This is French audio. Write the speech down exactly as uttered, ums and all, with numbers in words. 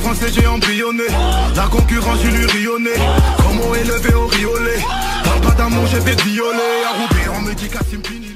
français j'ai embryonné. La concurrence j'ai lui rionné. Comment élevé au riolet. Parle pas d'amour j'ai fait violer. À Roubaix on me dit Kassim Pini.